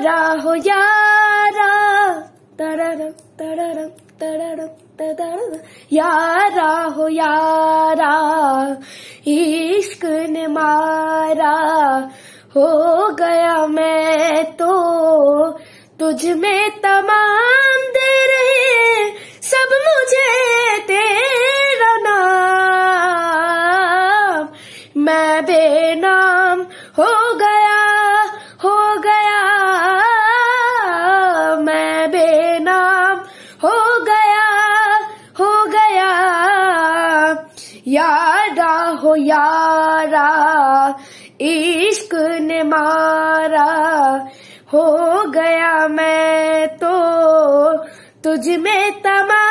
यारा हो यारा, तररम तररम तररम तररम, यारा हो यारा, इश्क ने मारा, हो गया मैं तो तुझ में तमाम दे रहे सब मुझे तेरा नाम, मैं बेनाम हो गया, हो गया, मैं बेनाम हो गया, हो गया, यारा हो यारा, इश्क ने मारा, हो गया मैं तो तुझ में तमाम